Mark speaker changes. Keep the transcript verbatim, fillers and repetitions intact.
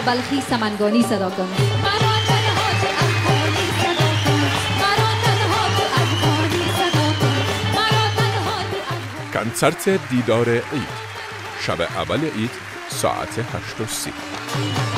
Speaker 1: بلخی سمنگانی صدا کن.
Speaker 2: کنسرت دیدار عید، شب اول عید ساعت هشت و سی.